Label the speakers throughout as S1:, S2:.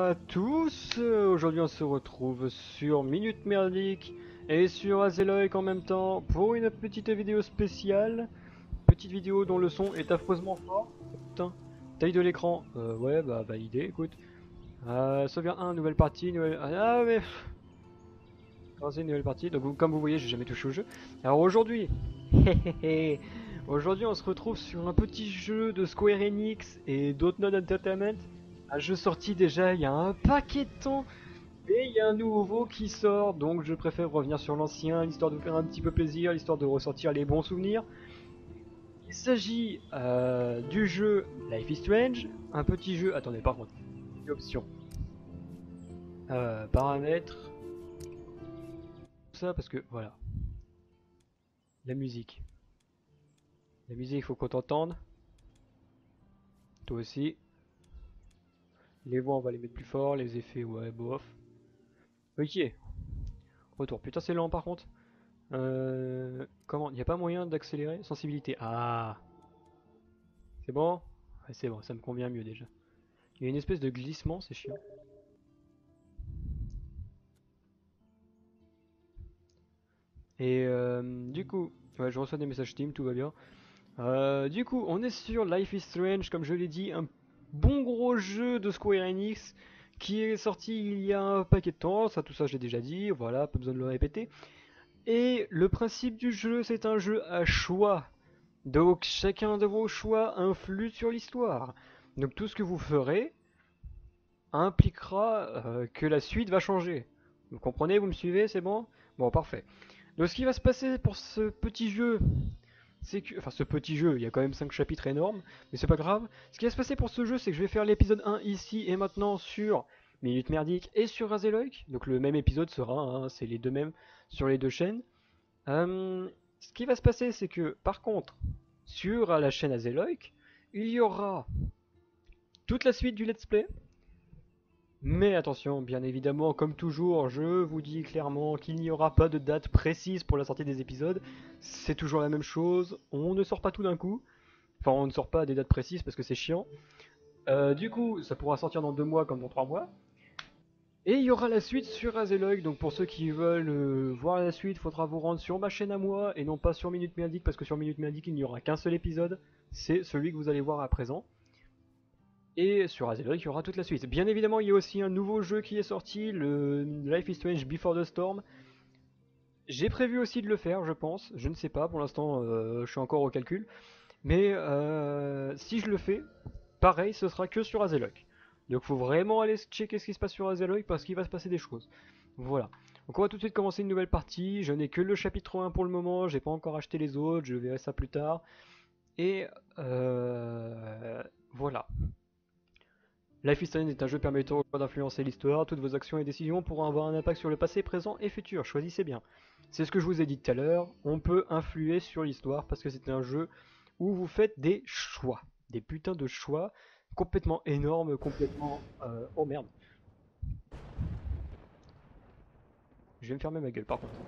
S1: à tous, aujourd'hui on se retrouve sur Minute Merdique et sur Azeloik en même temps pour une petite vidéo spéciale. Petite vidéo dont le son est affreusement fort. Putain, taille de l'écran, ouais bah validé, écoute. Sauvegarde 1, nouvelle partie, nouvelle... Ah mais... Commencer une nouvelle partie, donc comme vous voyez j'ai jamais touché au jeu. Alors aujourd'hui, aujourd'hui on se retrouve sur un petit jeu de Square Enix et Dontnod Entertainment. Un jeu sorti déjà il y a un paquet de temps, et il y a un nouveau qui sort, donc je préfère revenir sur l'ancien, histoire de vous faire un petit peu plaisir, histoire de ressortir les bons souvenirs. Il s'agit du jeu Life is Strange, un petit jeu... Attendez, par contre, une option. Paramètres, tout ça, parce que, voilà, la musique. La musique, faut qu'on t'entende. Toi aussi. Les voix, on va les mettre plus fort, les effets, ouais, bof. Ok, retour. Putain, c'est lent par contre. Comment? Il n'y a pas moyen d'accélérer? Sensibilité. Ah, c'est bon? Ouais, c'est bon, ça me convient mieux déjà. Il y a une espèce de glissement, c'est chiant. Et du coup, ouais, je reçois des messages Steam, tout va bien. Du coup, on est sur Life is Strange, comme je l'ai dit, un bon gros jeu de Square Enix qui est sorti il y a un paquet de temps. Ça, tout ça, j'ai déjà dit, voilà, pas besoin de le répéter. Et le principe du jeu, c'est un jeu à choix. Donc chacun de vos choix influe sur l'histoire. Donc tout ce que vous ferez impliquera que la suite va changer. Vous comprenez, vous me suivez, c'est bon? Bon, parfait. Donc ce qui va se passer pour ce petit jeu, c'est que... Enfin ce petit jeu, il y a quand même 5 chapitres énormes, mais c'est pas grave. Ce qui va se passer pour ce jeu, c'est que je vais faire l'épisode 1 ici et maintenant sur Minute Merdique et sur Azeloik. Donc le même épisode sera, hein, c'est les deux mêmes sur les deux chaînes. Ce qui va se passer, c'est que par contre, sur la chaîne Azeloik, il y aura toute la suite du let's play. Mais attention, bien évidemment, comme toujours, je vous dis clairement qu'il n'y aura pas de date précise pour la sortie des épisodes. C'est toujours la même chose, on ne sort pas tout d'un coup. Enfin, on ne sort pas des dates précises parce que c'est chiant. Du coup, ça pourra sortir dans 2 mois comme dans 3 mois. Et il y aura la suite sur Azeloik, donc pour ceux qui veulent voir la suite, il faudra vous rendre sur ma chaîne à moi et non pas sur Minute Merdique, parce que sur Minute Merdique il n'y aura qu'un seul épisode, c'est celui que vous allez voir à présent. Et sur Azeloik il y aura toute la suite. Bien évidemment il y a aussi un nouveau jeu qui est sorti, le Life is Strange Before the Storm. J'ai prévu aussi de le faire je pense, je ne sais pas, pour l'instant je suis encore au calcul. Mais si je le fais, pareil ce sera que sur Azeloik. Donc faut vraiment aller checker ce qui se passe sur Azeloik parce qu'il va se passer des choses. Voilà. Donc on va tout de suite commencer une nouvelle partie. Je n'ai que le chapitre 1 pour le moment. J'ai pas encore acheté les autres. Je verrai ça plus tard. Et voilà. Life is Strange est un jeu permettant aux joueurs d'influencer l'histoire. Toutes vos actions et décisions pourront avoir un impact sur le passé, présent et futur. Choisissez bien. C'est ce que je vous ai dit tout à l'heure. On peut influer sur l'histoire parce que c'est un jeu où vous faites des choix. Des putains de choix complètement énormes, complètement... Oh merde. Je vais me fermer ma gueule par contre.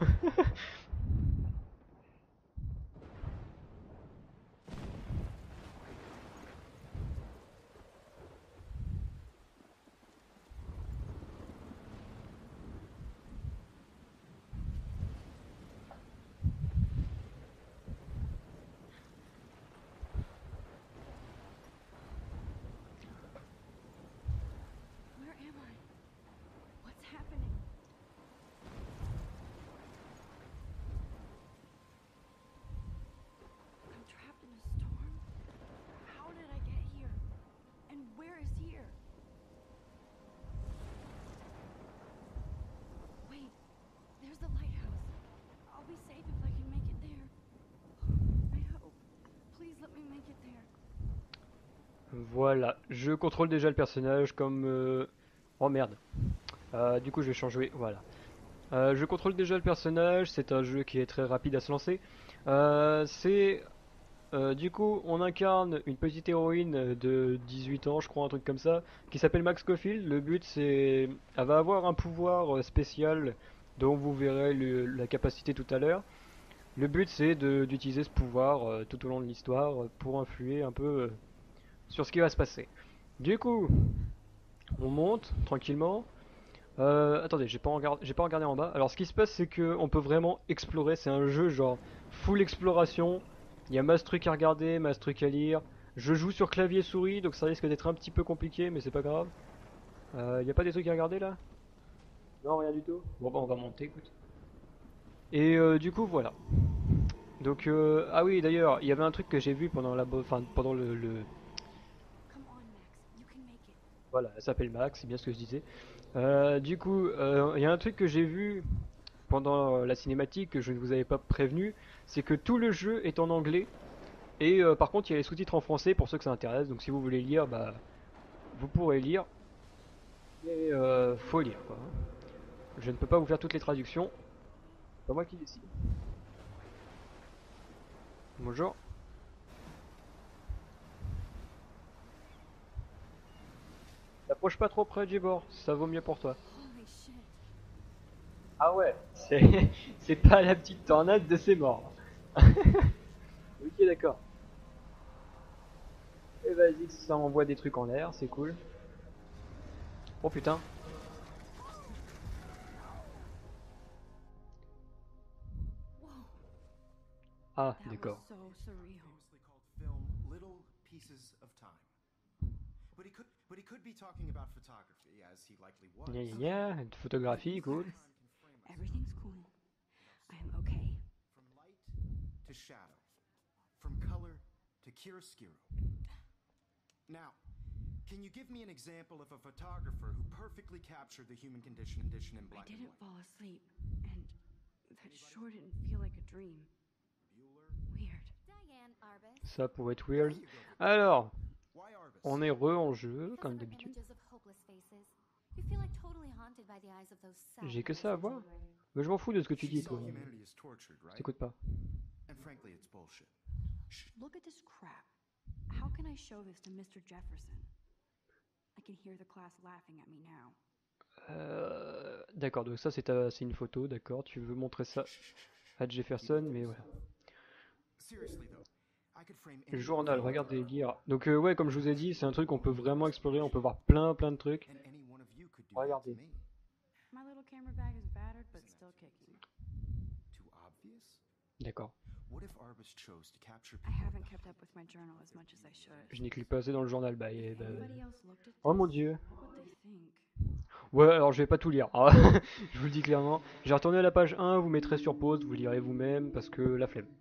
S2: Where am I? What's happening? I'm trapped in a storm? How did I get here? And where is here? Wait, there's the lighthouse. I'll be safe if I can make it there. I hope. Please let me make it there.
S1: Voilà, je contrôle déjà le personnage comme... Oh merde. Du coup je vais changer, voilà. Je contrôle déjà le personnage, c'est un jeu qui est très rapide à se lancer. Du coup, on incarne une petite héroïne de 18 ans, je crois, un truc comme ça, qui s'appelle Max Scofield. Le but, c'est... Elle va avoir un pouvoir spécial dont vous verrez la capacité tout à l'heure. Le but, c'est d'utiliser ce pouvoir tout au long de l'histoire pour influer un peu sur ce qui va se passer. Du coup, On monte tranquillement. Attendez, j'ai pas regardé en bas. Alors ce qui se passe c'est que on peut vraiment explorer. C'est un jeu genre full exploration. Il y a masse trucs à regarder, masse trucs à lire. Je joue sur clavier souris donc ça risque d'être un petit peu compliqué mais c'est pas grave. Il y a pas des trucs à regarder là? Non, rien du tout. Bon bah on va monter, écoute. Et du coup voilà. Donc ah oui d'ailleurs il y avait un truc que j'ai vu pendant enfin pendant
S2: Come on, Max. You can make it.
S1: voilà, elle s'appelle Max, c'est bien ce que je disais. Du coup il y a un truc que j'ai vu pendant la cinématique que je ne vous avais pas prévenu, c'est que tout le jeu est en anglais et par contre il y a les sous-titres en français pour ceux que ça intéresse. Donc si vous voulez lire, bah vous pourrez lire. Mais faut lire quoi. Je ne peux pas vous faire toutes les traductions. C'est pas moi qui décide. Bonjour. T'approches pas trop près du bord, ça vaut mieux pour toi.
S2: Holy shit.
S1: Ah ouais, c'est pas la petite tornade de ses morts. Ok d'accord. Et vas-y, ça envoie des trucs en l'air, c'est cool. Oh putain.
S2: Whoa.
S1: Ah
S2: That
S1: d'accord.
S2: was so surreal.
S3: Famously called film Little Pieces of Time. But he could be talking about photography, as he likely was.
S1: Gna gna gna, photographie, cool.
S2: Everything's cool. I am okay.
S3: From light to shadow, from color to chiaroscuro. Now, can you give me an example of a photographer who perfectly captured the human condition in
S2: I
S3: black and
S2: didn't
S3: white?
S2: fall asleep, and that sure didn't feel like a dream.
S3: Bueller?
S2: Weird.
S4: Diane Arbus.
S1: Ça pourrait être weird. Alors,
S3: Why Arbus?
S1: on est en jeu,
S4: Because
S1: comme
S4: of her
S1: d'habitude.
S4: images of hopeless faces. You feel like totally haunted by the eyes of those sad
S1: J'ai que ça à
S4: faces.
S1: voir. Mais je m'en fous de ce que tu
S3: She
S1: dis,
S3: saw
S1: toi.
S3: humanity as tortured,
S1: Je
S3: right?
S1: t'écoute pas.
S3: And frankly, it's bullshit.
S2: Look at this crap. How can I show this to Mr. Jefferson? I can hear the class laughing at me now.
S1: D'accord, donc ça c'est une photo, d'accord. Tu veux montrer ça à Jefferson, mais voilà.
S3: Seriously though, I could frame any
S1: Journal,
S3: photo
S1: regardez, lire. Donc ouais, comme je vous ai dit, c'est un truc qu'on peut vraiment explorer, on peut voir plein de trucs.
S3: and any one of you could do
S1: Regardez.
S3: that to me.
S2: My little camera bag is battered, but still kicking.
S3: Too obvious?
S1: D'accord.
S3: What if Arbus chose to capture
S2: I
S3: people
S2: haven't kept up with my journal as much as I should.
S1: Je n'ai cliqué pas assez dans le journal, bah,
S2: Anybody else looked at this?
S1: Oh mon dieu.
S2: What would they think?
S1: Ouais, alors je vais pas tout lire. Ah, je vous le dis clairement. J'ai retourné à la page 1, vous mettrez sur pause, vous lirez vous-même parce que la flemme.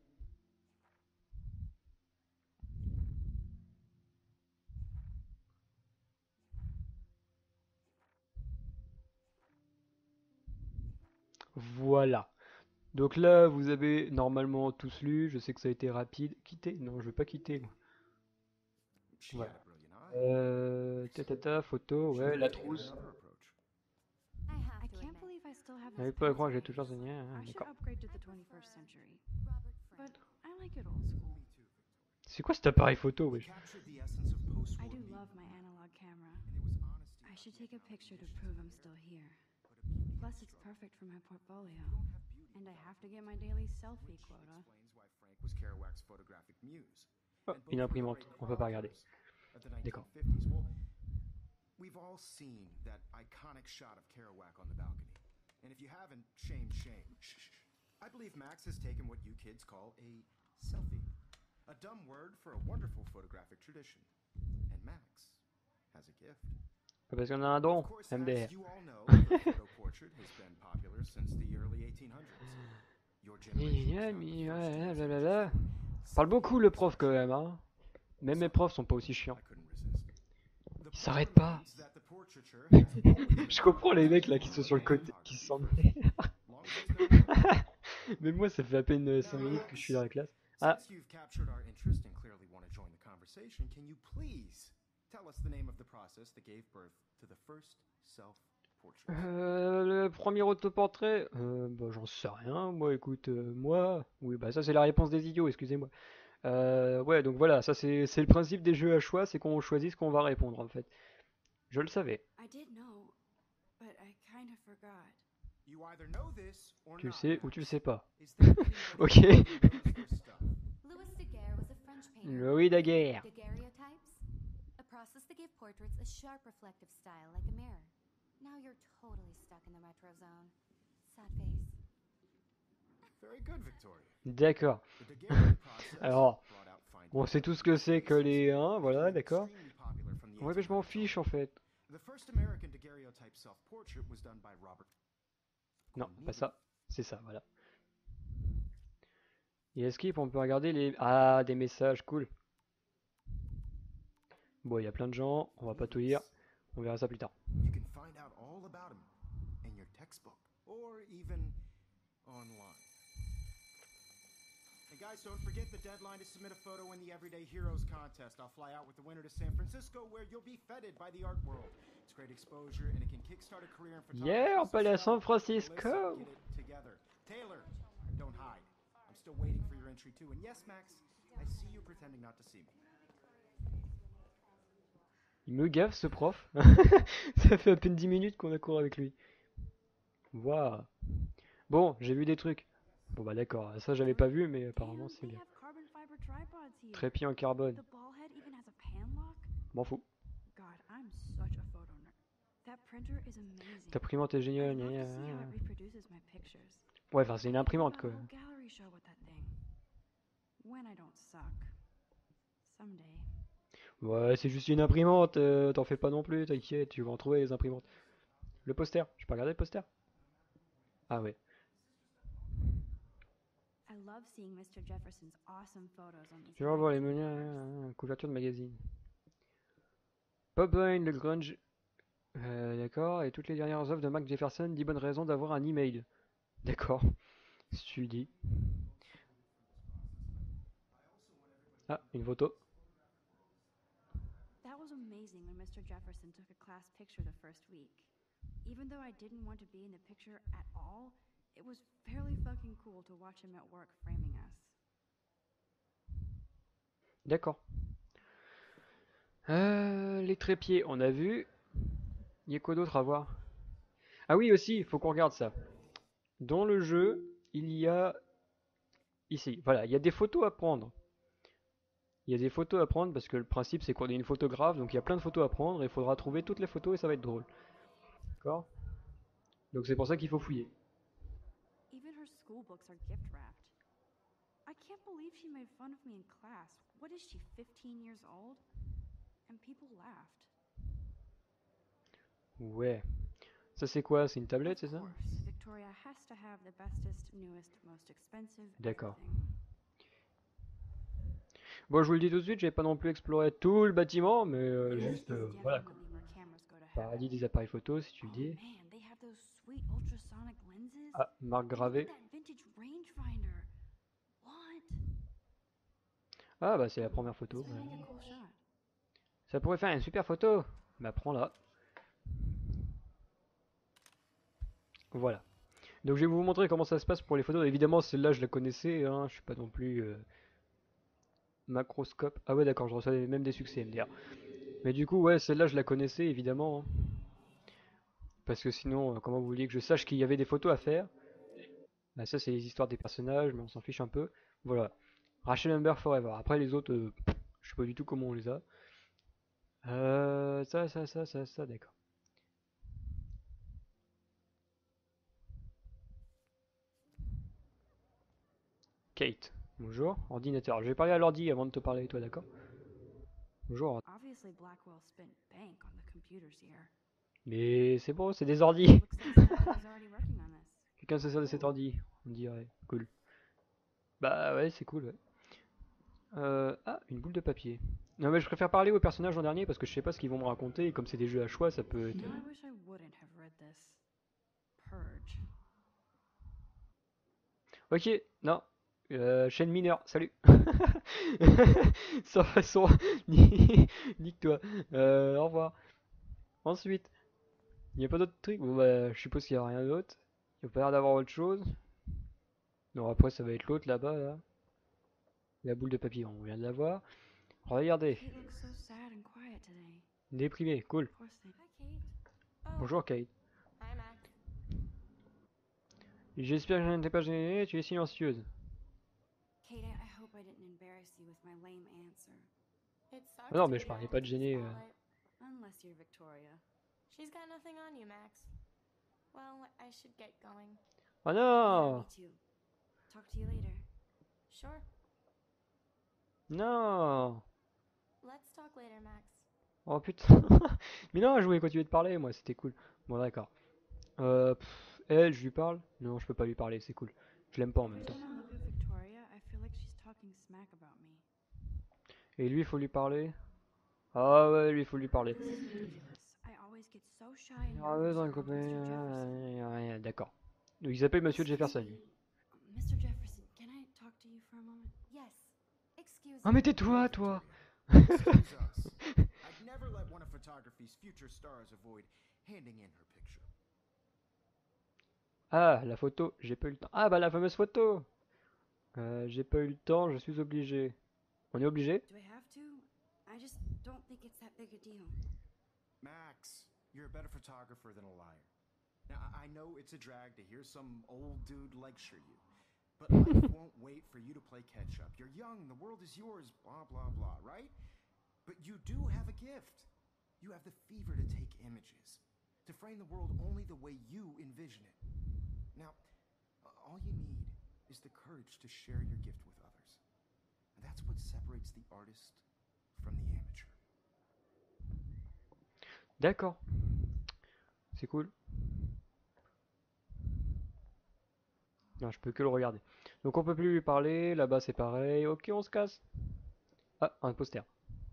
S1: Voilà. Donc là, vous avez normalement tous lu. Je sais que ça a été rapide. Quitter? Non, je veux pas quitter. Moi.
S3: She
S1: Voilà.
S3: had a brilliant eye.
S1: Tatata, photo, ouais, la trousse.
S3: Another approach.
S4: I have
S2: I
S4: to
S2: can't
S4: admit,
S2: believe I still have
S1: J'arrive
S2: this
S1: pas à croire que j'ai
S2: pencil.
S1: toujours enseigné.
S2: I should
S1: D'accord.
S2: upgrade to the 21st century.
S4: Robert
S2: But
S4: Frank.
S2: I like it old school.
S1: C'est quoi cet appareil photo, wesh?
S3: Captured the essence of
S2: I
S3: post-war
S2: do
S3: media,
S2: love my analog camera.
S3: and it was honesty.
S2: I should take a picture to prove I'm still here. Plus, it's perfect for my portfolio. And I have to get my daily selfie quota.
S3: Explains why Frank was Kerouac's photographic muse.
S1: Oh,
S3: And both
S1: une
S3: were the
S1: imprimante,
S3: great
S1: on peut pas regarder.
S3: authors of the
S1: D'accord.
S3: 1950s. Well, we've all seen that iconic shot of Kerouac on the balcony. And if you haven't, shame, shame. I believe Max has taken what you kids call a selfie. A dumb word for a wonderful photographic tradition. And Max has a gift.
S1: Parce qu'on a un don,
S3: Of course,
S1: MDR.
S3: as you all know, the photo portrait has been popular since the early 1800s. Your generation
S1: Blablabla. Parle beaucoup le prof quand même, hein. Même mes profs sont pas aussi chiants.
S3: I couldn't resist. The
S1: Il s'arrête
S3: problem
S1: pas.
S3: reads that the portraiture has always been
S1: Je comprends les mecs là qui sont sur le côté, qui s'en
S3: long as it's known.
S1: Mais moi ça fait à peine 5 minutes que je suis dans la classe. Ah,
S3: Since you've captured our interest and clearly want to join the conversation, can you please tell us the name of the process that gave birth to the first self-portrait?
S1: le premier autoportrait, bah j'en sais rien. Moi écoute, moi, oui bah ça c'est la réponse des idiots, excusez-moi. Ouais donc voilà, ça c'est le principe des jeux à choix, c'est qu'on choisit ce qu'on va répondre en fait. Je le savais.
S2: I did know, but I kind of forgot.
S3: You either know this or
S1: Tu le
S3: not.
S1: sais ou tu le sais pas.
S3: Is there anybody
S1: Ok.
S3: who knows their stuff?
S4: Louis Daguerre was a French painter.
S1: Louis Daguerre.
S4: Daguerreotypes? A process that gave self-portraits a sharp reflective style like a mirror. Now you're totally stuck in the retro zone. Sad face.
S3: Very good, Victoria.
S1: D'accord.
S3: The Daguerrean process
S1: Alors,
S3: brought out fine
S1: on sait tout ce que c'est que les 1, voilà, d'accord.
S3: extremely popular from the
S1: Ouais, mais je m'en
S3: 1800s
S1: fiche en fait.
S3: The first American daguerreotype self-portrait was done by Robert.
S1: Non, pas ça. C'est ça, voilà. Et escape, on peut regarder les... Ah, des messages, cool. Bon, il y a plein de gens, on va pas tout lire. On verra ça plus tard.
S3: You can find out all about him in your textbook or even online. And guys, don't forget the deadline to submit a photo in the Everyday Heroes contest. I'll fly out with the winner to San Francisco where you'll be feted by the art world. It's great exposure and it can kickstart a career in photography.
S1: Yeah, on peut aller à
S3: So,
S1: San Francisco.
S3: Melissa, get it together. Taylor, don't hide. I'm still waiting for your entry too. And yes, Max, I see you pretending not to see me.
S1: Il me gaffe ce prof. Ça fait à peine 10 minutes qu'on a couru avec lui. Waouh. Bon, j'ai vu des trucs. Bon bah d'accord, ça j'avais pas vu mais apparemment c'est bien. Trépied en carbone.
S2: The ball head even has a pan lock.
S1: M'en fous.
S2: God, I'm such a photo nerd. That printer is amazing.
S1: Ta imprimante est
S2: I'd
S1: géniale.
S2: love
S1: gna,
S2: to see how
S1: gna,
S2: it
S1: gna.
S2: reproduces my pictures.
S1: Ouais, enfin c'est une imprimante
S2: A
S1: quoi.
S2: whole gallery show with that thing. When I don't suck. Someday.
S1: Ouais, c'est juste une imprimante, t'en fais pas non plus, t'inquiète, tu vas en trouver les imprimantes. Le poster, je peux regarder le poster? Ah ouais.
S2: I love seeing Mr. Jefferson's awesome photos on these
S1: Je vais revoir les
S2: magazine
S1: menus,
S2: covers.
S1: couverture de magazine. Pop Vine, le grunge. D'accord, et toutes les dernières œuvres de Mark Jefferson, 10 bonnes raisons d'avoir un email. D'accord, si tu le dis. Ah, une photo.
S2: That was amazing when Mr. Jefferson took a class picture the first week. Even though I didn't want to be in the picture at all, it was fairly fucking cool to watch him at work framing us.
S1: D'accord. Les trépieds, on a vu. Il y a quoi d'autre à voir? Ah oui, aussi, il faut qu'on regarde ça. Dans le jeu, il y a... Ici, voilà, il y a des photos à prendre. Il y a des photos à prendre parce que le principe c'est qu'on est une photographe, donc il y a plein de photos à prendre et il faudra trouver toutes les photos et ça va être drôle. D'accord? Donc c'est pour ça qu'il faut fouiller.
S2: Even her school books are gift wrapped. I can't believe she made fun of me in class. What is she, 15 years old? And people laughed.
S1: Ouais. Ça c'est quoi? C'est une tablette, c'est
S2: Of
S1: ça?
S2: course, Victoria has to have the bestest, newest, most expensive
S1: D'accord.
S2: everything.
S1: Bon, je vous le dis tout de suite, j'ai pas non plus exploré tout le bâtiment, mais juste,
S2: This is
S1: voilà quoi.
S2: definitely where cameras go to hell.
S1: Paradis des appareils photo, si tu le
S2: Oh
S1: dis.
S2: man, they have those sweet ultrasonic lenses.
S1: Ah, marque
S2: And look
S1: gravée.
S2: at that vintage rangefinder. What?
S1: Ah bah c'est la première photo.
S2: This would make a cool shot.
S1: Ça pourrait faire une super photo. Bah prends-la. Voilà. Donc je vais vous montrer comment ça se passe pour les photos. Évidemment celle-là je la connaissais, hein. Je suis pas non plus macroscope. Ah ouais d'accord, je reçois même des succès MDR. Mais du coup ouais celle-là je la connaissais évidemment, hein. Parce que sinon comment vous vouliez que je sache qu'il y avait des photos à faire? Bah ça c'est les histoires des personnages, mais on s'en fiche un peu. Voilà. Rachel Amber Forever. Après les autres, je sais pas du tout comment on les a. Ça, d'accord. Kate, bonjour. Ordinateur. Je vais parler à l'ordi avant de te parler, toi, d'accord? Bonjour.
S2: Obviously, Blackwell spent bank on the computers here.
S1: Mais c'est bon, c'est des ordis.
S2: Looks like somebody's already working on this.
S1: Quelqu'un se sert de cet ordi, on dirait. Cool. Bah ouais, c'est cool, ouais. Ah, une boule de papier. Non mais je préfère parler aux personnages en dernier parce que je sais pas ce qu'ils vont me raconter et comme c'est des jeux à choix, ça peut être...
S2: Now I wish I wouldn't have read this. Purge.
S1: Ok, non. Chaîne mineure, salut. Sans façon, nique-toi. Au revoir. Ensuite, il n'y a pas d'autres trucs. Bon bah, je suppose qu'il n'y a rien d'autre. Il n'y a pas l'air d'avoir autre chose. Non, après ça va être l'autre là-bas, là. La boule de papier, on vient de la voir. Regardez,
S2: Kate looks so sad and quiet today.
S1: déprimé, cool.
S2: Poor thing.
S4: Hi, Kate.
S1: Bonjour Kate.
S4: Hi, Max.
S1: J'espère que je ne t'ai pas gêné, tu es silencieuse.
S2: Kate, I hope I didn't embarrass you with my lame answer.
S4: It sucks
S1: Non,
S4: to
S1: mais
S4: be
S1: je parlais
S4: out
S1: pas
S4: in
S1: de
S4: the
S1: gêner.
S4: spotlight.
S2: dear Victoria.
S5: She's got nothing on you, Max. Well, I should get going.
S1: Oh
S2: Yeah,
S1: non!
S2: me too. Talk to you later.
S5: Sure.
S1: Non!
S5: Let's talk later, Max.
S1: Oh putain! Mais non, je voulais continuer de parler, moi, c'était cool. Bon, d'accord. Elle, je lui parle? Non, je peux pas lui parler, c'est cool. Je l'aime pas en même
S2: Every
S1: temps.
S2: time I look at Victoria, I feel like she's talking smack about me.
S1: Et lui, il faut lui parler? Ah ouais, lui, il faut lui parler.
S2: This is ridiculous. I always get so shy and
S1: Ah ouais,
S2: nervous
S1: dans le
S2: around Mr. Jefferson.
S1: copain. D'accord. Donc il s'appelle Monsieur Jefferson, lui.
S2: Mr. Jefferson, can I talk to you for a moment?
S4: Yes. Excuse
S1: Ah
S4: me.
S1: mais tais-toi, toi!
S3: Excuse us. I'd never let one of photography's future stars avoid handing in her picture.
S1: Ah, la photo, j'ai pas eu le temps. Ah bah la fameuse photo! J'ai pas eu le temps, je suis obligé. On est obligé?
S2: Do I have to? I just don't think it's that big a deal.
S3: Max, you're a better photographer than a liar. Now, I know it's a drag to hear some old dude lecture you, but life won't wait for you to play catch up. You're young, the world is yours, blah, blah, blah, right? But you do have a gift. You have the fever to take images, to frame the world only the way you envision it. Now, all you need is the courage to share your gift with others. And that's what separates the artist from the amateur.
S1: D'accord. C'est cool. Non, je peux que le regarder. Donc on peut plus lui parler, là-bas c'est pareil. Ok, on se casse. Ah, un poster.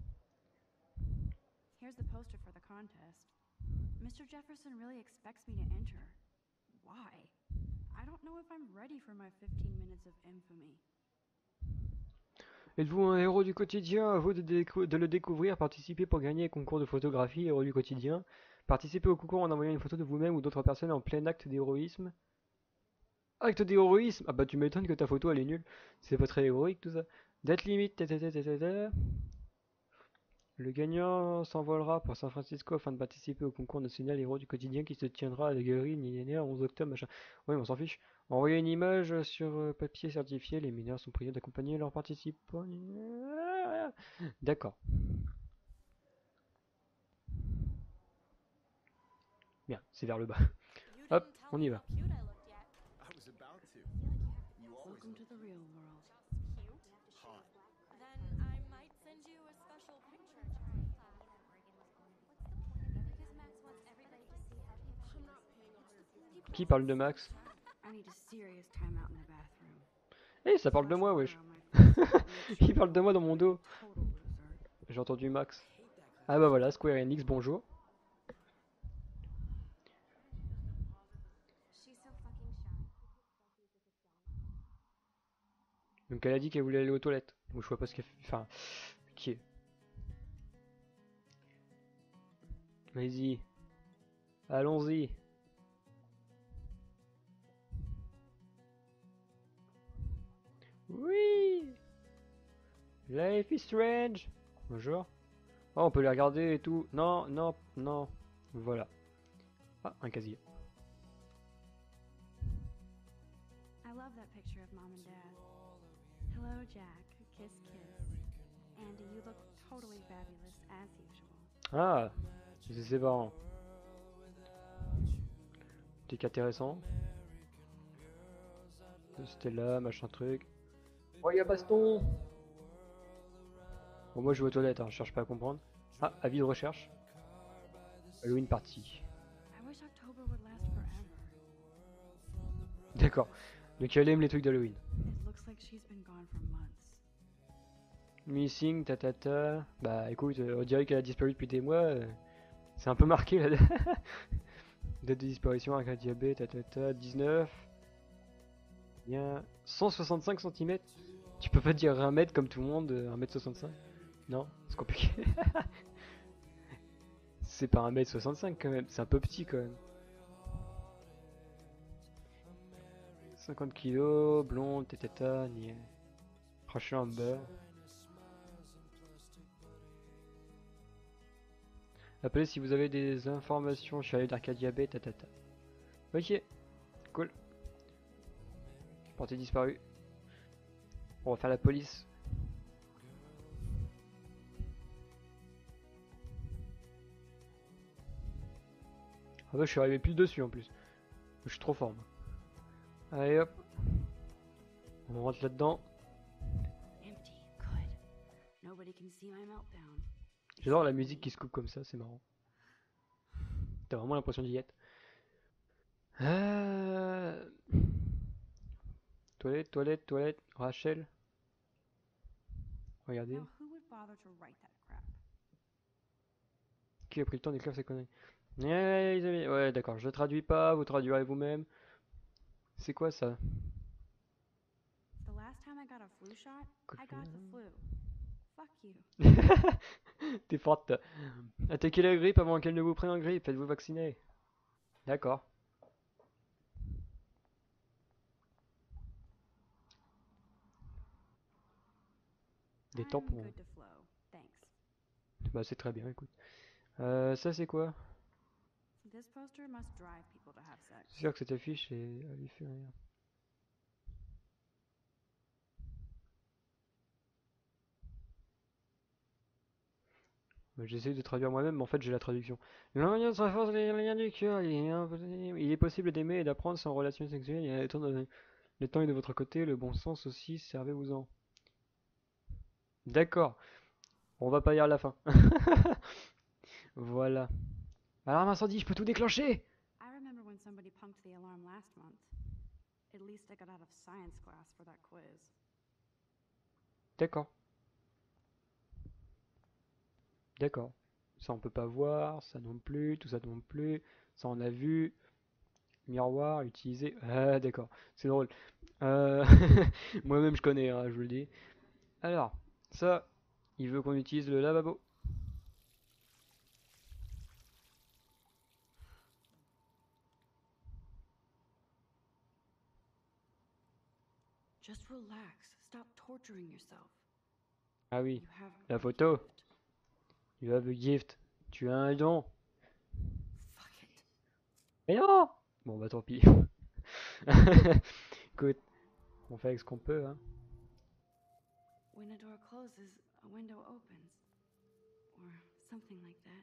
S2: Here's the poster for the contest. Mr. Jefferson really expects me to enter. Why? I don't know if I'm ready for my 15 minutes of infamy.
S1: Êtes-vous un héros du quotidien? À vous de le découvrir. Participez pour gagner un concours de photographie, héros du quotidien. Participez au concours en envoyant une photo de vous-même ou d'autres personnes en plein acte d'héroïsme. Acte d'héroïsme? Ah bah tu m'étonnes que ta photo elle est nulle. C'est pas très héroïque tout ça. Date limite. Le gagnant s'envolera pour San Francisco afin de participer au concours national héros du quotidien qui se tiendra à la galerie le 11 octobre machin. Oui, on s'en fiche. Envoyer une image sur papier certifié. Les mineurs sont priés d'accompagner leurs participants. D'accord. Bien, c'est vers le bas.
S5: You
S1: Hop,
S5: didn't tell
S1: on
S5: me
S1: y
S5: how
S1: va.
S5: cute I looked yet.
S3: I was about to. You always
S2: Welcome to the real world.
S5: Cute?
S3: hot.
S5: Then I might send you a special picture.
S4: Because Max wants everybody to see how beautiful.
S1: Qui parle de Max?
S2: I need a serious time out in the bathroom.
S1: Eh, ça parle de moi,
S2: Splash
S1: wesh.
S2: water on my face.
S1: Il parle de moi dans mon dos.
S2: Total loser.
S1: J'ai entendu Max. Ah bah voilà, Square Enix, bonjour.
S4: She's so fucking shy.
S1: Donc elle a dit qu'elle voulait aller aux toilettes. Ou je vois pas ce qu'elle fait. Enfin, qui est. Vas-y. Allons-y. Oui. Life is strange. Bonjour. Oh, on peut les regarder et tout. Non, non, non. Voilà. Ah, un casier.
S2: I love that picture of Mom and Dad. Hello, Jack. Kiss, kiss. Andy, you look totally fabulous as usual.
S1: Ah, c'est ses parents. Truc intéressant. Stella, machin truc. Oh, y'a baston! Bon, moi je vais aux toilettes, hein, je cherche pas à comprendre. Ah, avis de recherche. Halloween party.
S2: I wish October would last forever.
S1: D'accord. Donc elle aime les trucs d'Halloween.
S2: It looks like she's been gone for months.
S1: Missing, tatata. Bah écoute, on dirait qu'elle a disparu depuis des mois. C'est un peu marqué la date de disparition, un diabète, tatata, 19. Bien. 165 cm. Tu peux pas dire 1 mètre comme tout le monde, 1m65. Non, c'est compliqué. C'est pas 1m65 quand même, c'est un peu petit quand même. 50 kg, blonde, tatata, niais. Craché en bas. Appelez si vous avez des informations chez d'Arcadia B, tatata. Ok, cool. Portée disparue. On va faire la police. Ah bah je suis arrivé plus dessus en plus. Je suis trop fort moi. Allez hop. On rentre là-dedans.
S2: Empty. Good. Nobody can see my meltdown.
S1: J'adore la musique qui se coupe comme ça, c'est marrant. T'as vraiment l'impression d'y être. Toilette, toilette, toilette. Rachel. Regardez.
S2: Now, who would bother to write that crap?
S1: Qui a pris le temps d'écrire ces conneries? Les amis. Ouais, d'accord, je traduis pas, vous traduirez vous-même. C'est quoi ça?
S2: The last time I got a flu shot, I got the flu. Fuck you.
S1: T'es forte. Attaquez la grippe avant qu'elle ne vous prenne en grippe. Faites-vous vacciner. D'accord. Des
S2: I'm
S1: tampons.
S2: good to flow. Thanks.
S1: Bah c'est très bien, écoute. Ça c'est quoi?
S2: This poster must drive people to have sex.
S1: C'est sûr que cette affiche est... elle lui fait rire. Bah, j'essaie de traduire moi-même, mais en fait j'ai la traduction. L'union sans force les liens du cœur, il est possible d'aimer et d'apprendre sans relation sexuelle. Le temps est de votre côté, le bon sens aussi, servez-vous-en. D'accord. On va pas lire la fin. Voilà. Alarme incendie, je peux tout déclencher!
S2: I remember when somebody punked the alarm last month. At least I got out of science class for that quiz.
S1: D'accord. D'accord. Ça on peut pas voir, ça non plus, tout ça non plus. Ça on a vu. Miroir, utilisé. Ah d'accord, c'est drôle. Euh, Moi-même je connais, hein, je vous le dis. Alors, ça, il veut qu'on utilise le lavabo.
S2: Just relax. Stop torturing yourself.
S1: Ah oui,
S2: You have
S1: la
S2: a
S1: photo.
S2: gift.
S1: You have a gift. Tu as un don.
S2: Fuck it.
S1: Mais non! Bon bah tant pis. Écoute, on fait avec ce qu'on peut, hein.
S2: When a door closes, a window opens. Or something like that.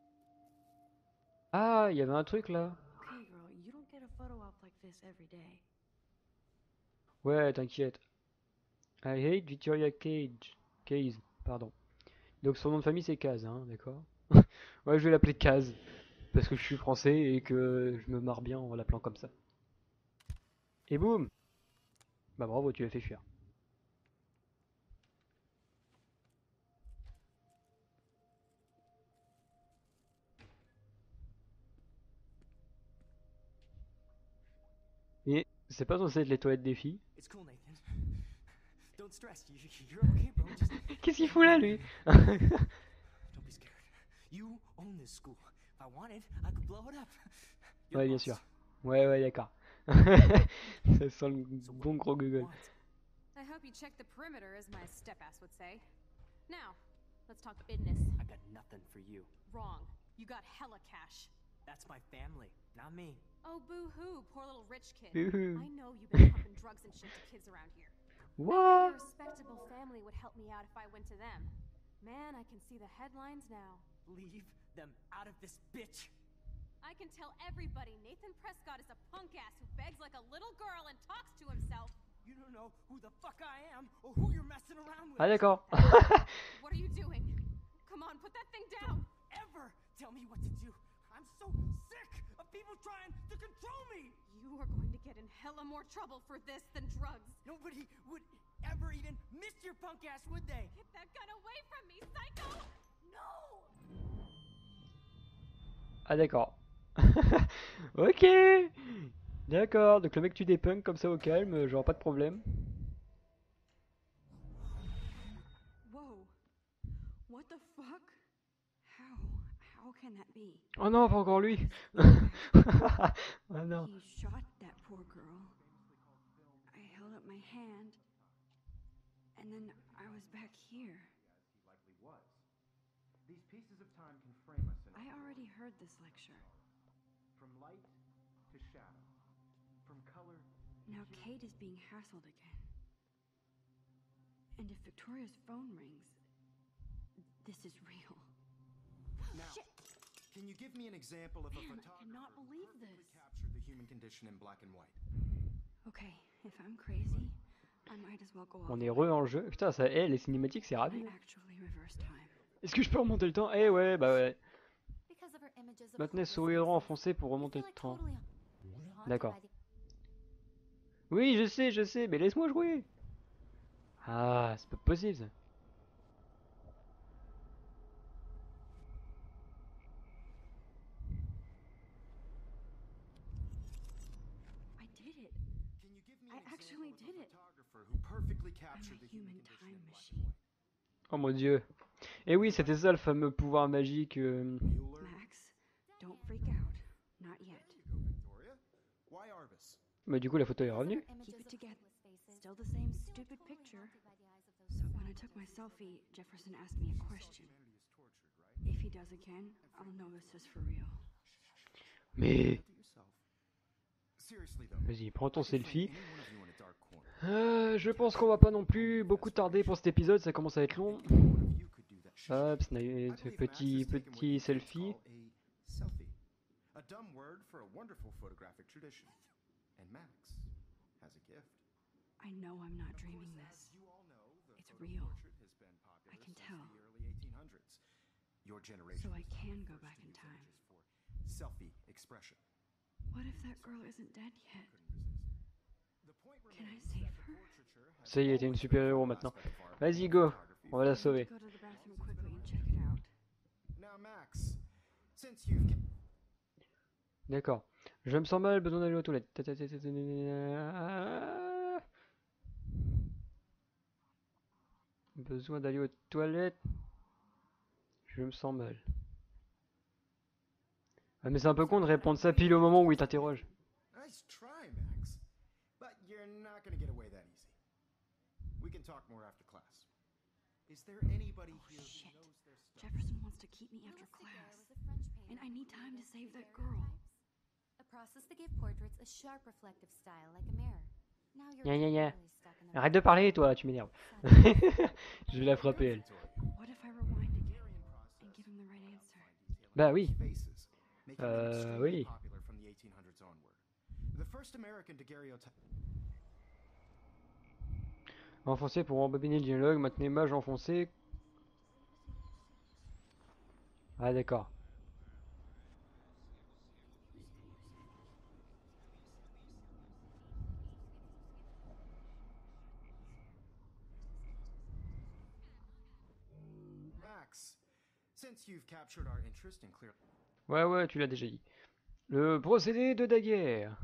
S1: Ah, il y avait un truc là.
S2: Okay, girl, you don't get a photo op like this every day.
S1: Ouais, t'inquiète. I hate Victoria Case, pardon. Donc son nom de famille c'est Case, hein, d'accord? Ouais, je vais l'appeler Case. Parce que je suis français et que je me marre bien en l'appelant comme ça. Et boum! Bah bravo, tu l'as fait fuir. Et c'est pas censé être les toilettes des filles.
S6: It's cool, Nathan. Don't stress. You're okay, bro. Just
S1: Qu'est-ce qu'il fout là, lui?
S6: don't be scared. You own this school. If I wanted, I could blow it up. You're
S1: Ouais,
S6: the
S1: bien
S6: boss.
S1: sûr. Ouais, ouais, d'accord. Ça sent le bon gros Google.
S6: What?
S7: I hope you checked the perimeter, as my step-ass would say. Now, let's talk business.
S6: I got nothing for you.
S7: Wrong. You got hella cash.
S6: That's my family, not me.
S7: Oh, boo-hoo, poor little rich kid.
S1: Boo-hoo.
S7: I know you've been pumping drugs and shit to kids around here.
S1: What?
S7: Your respectable family would help me out if I went to them. Man, I can see the headlines now.
S6: Leave them out of this bitch.
S7: I can tell everybody Nathan Prescott is a punk ass who begs like a little girl and talks to himself.
S6: You don't know who the fuck I am or who you're messing around with.
S1: Ah d'accord.
S7: What are you doing? Come on, put that thing down.
S6: Ever tell me what to do. I'm so sick of people trying to control me.
S7: You are going to get in hella more trouble for this than drugs.
S6: Nobody would ever even miss your punk ass, would they?
S7: Get that gun away from me, psycho! No!
S1: Ah d'accord. Ok. D'accord. Donc le mec tue des punks comme ça au calme, genre pas de problème.
S2: Whoa. What the fuck? How can that be?
S1: Oh non, pas encore lui. Oh non.
S2: He shot that poor girl. I held up my hand. And then I was back here.
S3: He likely was. These pieces of time can frame us in
S2: I already heard this lecture.
S3: from light to shadow, from color.
S2: Now Kate is being hassled again. And if Victoria's phone rings, this is real.
S3: Now, Can you give me an example of a
S2: Man, I
S3: photographer
S2: cannot
S3: who
S2: believe
S3: perfectly
S2: this.
S3: captured the human condition in black and white?
S2: Okay, if I'm crazy, I might as well go all
S1: On
S2: the
S1: est
S2: way.
S1: re en jeu. Putain, ça, les cinématiques, c'est
S2: Can I
S1: rapide.
S2: actually reverse time?
S1: Est-ce que je peux remonter le temps? Eh ouais, bah ouais.
S4: Because of her images of
S1: Maintenez
S4: hopeless
S1: souris droit
S4: faces,
S1: enfoncé pour
S4: you
S1: remonter
S4: feel
S1: le
S4: like
S1: temps.
S4: totally haunted
S1: D'accord.
S4: by the-
S1: Oui, je sais, mais laisse-moi jouer. Ah, c'est pas possible ça.
S2: I did it.
S3: Can you give me
S2: I
S3: an
S2: actually
S3: example of
S2: did
S3: a
S2: it.
S3: photographer who perfectly
S2: I'm
S3: captured
S2: a
S3: the human
S2: human
S3: condition
S2: time
S3: in black and
S2: machine.
S3: white?
S1: Oh mon dieu. Et oui, c'était ça le fameux pouvoir magique.
S3: Bueller?
S2: Max, don't freak out. Not yet.
S3: There you go, Victoria. Why Arbus?
S1: Bah du coup, la photo est
S4: because of
S1: revenue.
S4: her images
S2: Keep it
S4: of
S2: together.
S4: hopeless faces,
S2: Still the same
S4: you feel
S2: stupid
S4: totally
S2: picture.
S4: haunted by the eyes of those
S2: So when I
S4: savages.
S2: took my selfie, Jefferson asked me a question.
S3: Humanity is tortured, right?
S2: If he does again, I'll know this is for real.
S1: Mais...
S3: Keep that to yourself. Seriously though.
S1: Vas-y, prends ton
S3: I can
S1: selfie.
S3: find any one of you in a dark corner.
S1: Je pense qu'on va pas non plus beaucoup tarder pour cet épisode, ça commence à être long.
S3: And any one of you could do that.
S1: Hop,
S3: I believe Max has
S1: petit
S3: taken what
S1: petit
S3: you kids
S1: selfie.
S3: call a selfie. A dumb word for a wonderful photographic tradition. And Max has a gift.
S2: I know I'm not
S3: Of
S2: dreaming
S3: course,
S2: this.
S3: as you all know, the
S2: It's
S3: photo
S2: real.
S3: portrait has been popular
S2: I can
S3: since
S2: tell.
S3: the early 1800s. Your generation
S2: So I
S3: was
S2: can
S3: the
S2: go
S3: first
S2: back
S3: to
S2: in
S3: use
S2: time.
S3: images for selfie expression.
S2: What if that girl isn't dead yet?
S3: Couldn't resist. The point
S2: Can I
S3: remains
S2: save
S3: that the
S2: her?
S3: portraiture has
S1: Ça y est, t'es une
S3: always
S1: super-héros
S3: been a
S1: maintenant.
S3: aspect of art
S1: Vas-y,
S3: and
S1: go.
S3: photography
S1: On va la
S2: I need
S1: sauver.
S2: to go to the bathroom quickly and check it out.
S3: Now, Max, since you've
S1: D'accord. Je me sens mal, besoin d'aller aux toilettes. Besoin d'aller aux toilettes. Je me sens mal. Ah mais c'est un peu con de répondre ça pile au moment où il t'interroge.
S3: Nice try, Max. But you're not gonna get away that easy. We can talk more after class. Is there anybody here
S2: shit.
S3: who knows their stuff?
S2: Jefferson wants to keep me after
S4: Louis Daguerre
S2: class.
S4: was a French painter
S2: And I need
S4: who
S2: time to
S4: used
S2: save that
S4: daguerreotypes,
S2: girl.
S4: a process that gave portraits a sharp reflective style like a mirror. Now you're
S1: Gna, gna, gna.
S4: totally stuck in the
S1: Arrête de parler toi, tu m'énerves.
S4: Sad face.
S1: Je vais la frapper elle.
S2: What if I rewind again and give him the right answer?
S1: Bah oui.
S3: Faces, making them extremely
S1: oui.
S3: popular from the 1800s onward. The first American daguerreotype.
S1: Enfoncé pour embobiner le dialogue, maintenez mage enfoncé. Ah d'accord.
S3: Max, since you've captured our interest in clear.
S1: Ouais, tu l'as déjà dit. Le procédé de Daguerre.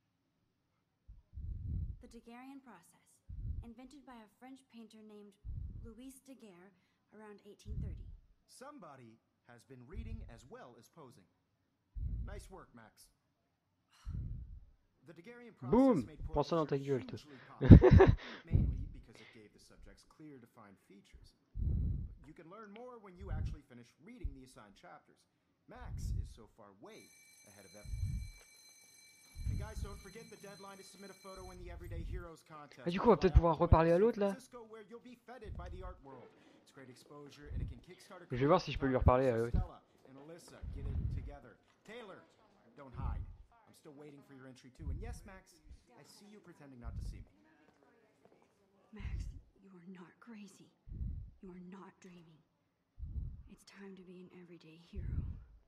S2: The Daguerrean process, invented by a French painter named Louis Daguerre around 1830.
S3: Somebody has been reading as well as posing. Nice work, Max. The Daguerrean process
S1: Boom!
S3: made
S1: Prends ça dans ta
S3: portraiture
S1: gueule, toi.
S3: hugely popular, mainly because it gave the subjects clear, defined features. You can learn more when you actually finish reading the assigned chapters. Max is so far way ahead of everyone. And guys, don't forget the deadline to submit a photo in the Everyday Heroes contest.
S1: Ah, du coup, on va peut-être pouvoir reparler à l'autre, là.
S3: Where you'll be feted by the art world. It's great exposure and it can kickstart a
S1: Je vais voir si je peux lui reparler à l'autre.
S3: Stella and Alyssa, get it together. Taylor, don't hide. I'm still waiting for your entry too. And yes, Max, I see you pretending not to see me.
S2: Max, you are not crazy. You are not dreaming. It's time to be an everyday hero.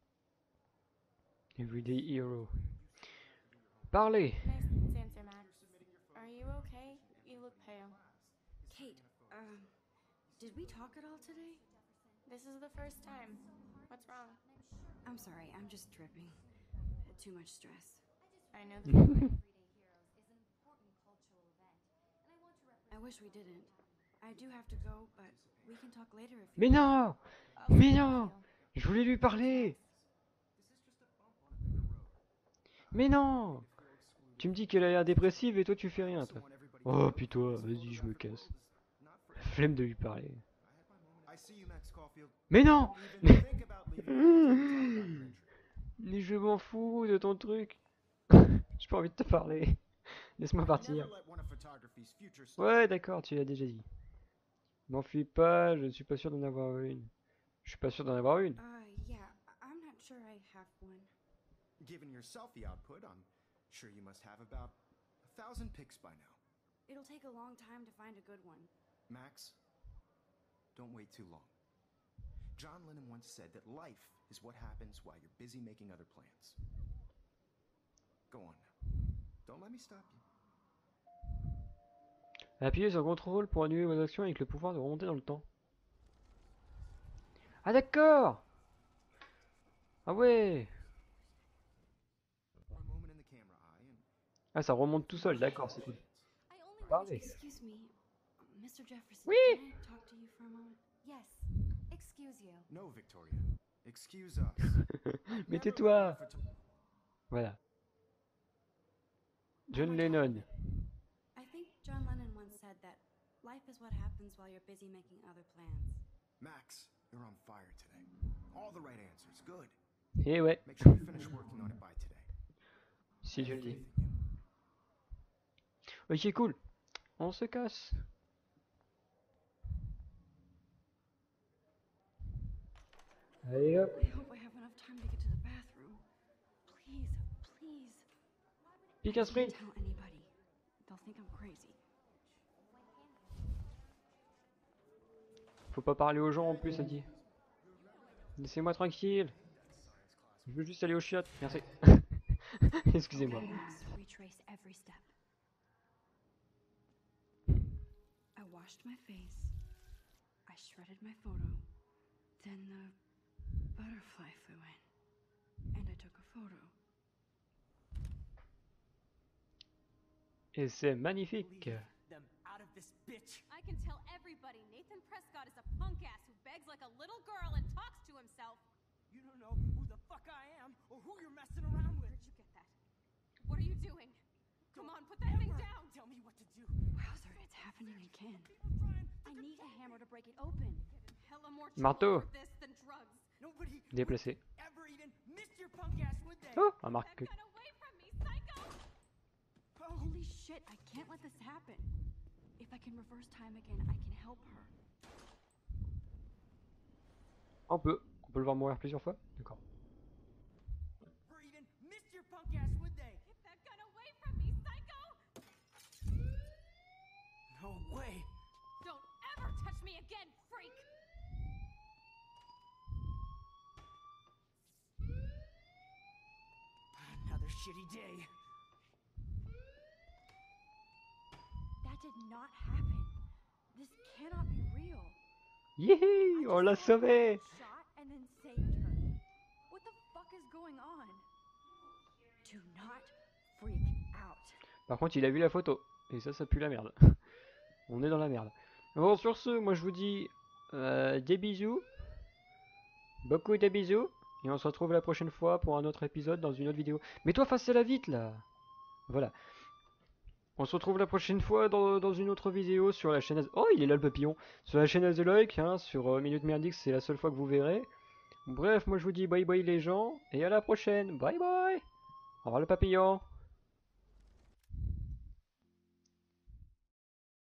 S1: Everyday hero. Parlez.
S5: Nice answer, Max. Are you okay? You look pale.
S2: Kate, did we talk at all today?
S5: This is the first time. What's wrong?
S2: I'm sorry, I'm just tripping. Too much stress.
S5: I know the feeling.
S4: Everyday Heroes is an important cultural event, and I want to represent.
S2: I wish we didn't. I do have to go, but we can talk later if you
S1: Mais non!
S5: I'll
S1: Mais
S5: see how I
S1: non!
S5: feel.
S1: Je voulais lui parler! Mais non! Tu me dis qu'elle a l'air dépressive et toi tu fais rien, toi. Oh putain, vas-y, je me casse. Flemme de lui parler.
S3: I see you, Max Caulfield.
S1: Mais non!
S3: Don't even think about leaving me until we talk about your entry.
S1: Mais je m'en fous de ton truc. J'ai pas envie de te parler. Laisse-moi partir.
S3: Never let one of photography's future stars.
S1: Ouais, d'accord, tu l'as déjà dit. M'enfuis pas, je ne suis pas sûr d'en avoir une. Je suis pas sûr d'en avoir une.
S2: Yeah, I'm not sure I have one.
S3: Given your selfie output, I'm sure you must have about 1,000 pics by now.
S2: It'll take a long time to find a good one.
S3: Max, don't wait too long. John Lennon once said that life is what happens while you're busy making other plans. Go on now. Don't let me stop you.
S1: Appuyez sur CTRL pour annuler vos actions avec le pouvoir de remonter dans le temps. Ah d'accord. Ah ouais.
S3: For a moment in the camera eye and
S1: Ah ça remonte tout seul, d'accord, c'est cool.
S5: I only
S1: Parlez.
S2: Excuse me, Mr. Jefferson.
S1: Oui.
S2: Can I talk to you for a moment?
S4: Yes. Excuse you.
S3: no, Victoria. Excuse us.
S1: Mais
S3: Never
S1: tais-toi.
S3: offered to-
S1: Voilà. John Lennon.
S2: I think John Lennon once said that life is what happens while you're busy making other plans.
S3: Max, you're on fire today. All the right answers. Good.
S1: Eh ouais,
S3: Make sure you finish working on it by today.
S1: si je le dis.
S3: Faith in you.
S1: Ok, cool. On se casse. Allez hop.
S2: I hope I have enough time to get to the bathroom. Please, please.
S1: Pique un sprint.
S2: Don't tell anybody. They'll think I'm crazy.
S1: Faut pas parler aux gens en plus, ça dit. Laissez-moi tranquille. Je veux juste aller au chiottes. Merci. Excusez-moi.
S2: I must retrace every step. I washed my face. I shredded my photo. Then the butterfly flew in. And I took a photo.
S1: Et c'est magnifique.
S6: Leave them out of this bitch.
S7: I can tell everybody Nathan Prescott is a punk ass who begs like a little girl and talks to himself.
S6: You don't know who the fuck I am or who you're messing around with.
S7: Where'd you get that? What are you doing? Come on, put that thing
S6: Ever
S7: down!
S6: Tell me what to do.
S2: Wowzer, it's happening again.
S6: People trying
S2: I need a hammer to break it open.
S7: Hella more
S1: Marteau.
S7: trouble for this than drugs.
S6: Nobody
S1: Déplacé.
S6: would ever even miss your punk ass, would they?
S1: Oh, remarque que.
S7: That gun away from me, psycho!
S6: Oh,
S2: Holy shit, I can't let this happen. If I can reverse time again, I can help her.
S1: On peut le voir mourir plusieurs fois. D'accord.
S6: or even miss your punk ass, would they?
S7: Get that gun away from me, psycho!
S6: No way.
S7: Don't ever touch me again, freak!
S6: Another shitty day.
S2: That did not happen. This cannot be real.
S1: Yéhi, on l'a sauvé.
S2: Shot and then saved her. What the fuck is going on? Do not freak out.
S1: Par contre, il a vu la photo. Et ça pue la merde. On est dans la merde. Bon, sur ce, moi je vous dis des bisous. Beaucoup de bisous. Et on se retrouve la prochaine fois pour un autre épisode dans une autre vidéo. Mais toi, face-la vite là. Voilà. On se retrouve la prochaine fois dans une autre vidéo sur la chaîne... Oh, il est là le papillon. Sur la chaîne Azoloik, hein, sur Minute Merdix, c'est la seule fois que vous verrez. Bref, moi je vous dis bye bye les gens. Et à la prochaine. Bye bye. Au revoir le papillon.